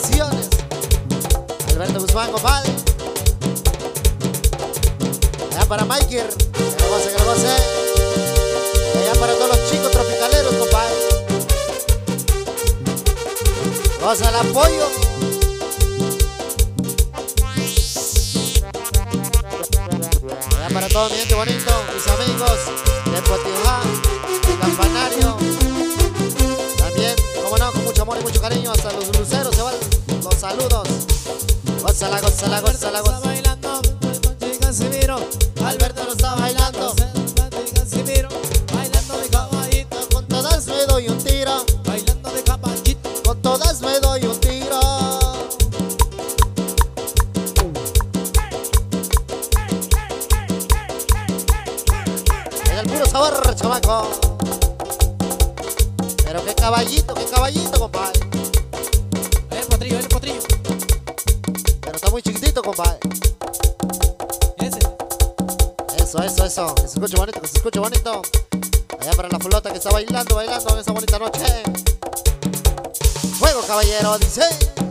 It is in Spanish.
vacaciones. Alberto Guzmán, compadre. Allá para Michael, que lo goce, que lo goce. Y allá para todos los chicos tropicaleros, compadre. Goza el apoyo. Allá para todo mi gente bonito, mis amigos de Potijá, el Campanario. También, como no, con mucho amor y mucho cariño, hasta los luceros se van los saludos. Gózala, gózala, gózala, gózala. Bailando con Casimiro. Alberto lo está bailando. Casimiro, bailando de caballito. Con todas me doy un tiro. Bailando de caballito. Con todas me doy un tiro. Es el puro sabor, chamaco. Pero qué caballito, compadre. El potrillo, el potrillo. Pero está muy chiquitito, compadre. Ese. Eso. Que se escuche bonito, que se escuche bonito. Allá para la flota que está bailando en esta bonita noche. Fuego, caballero, dice.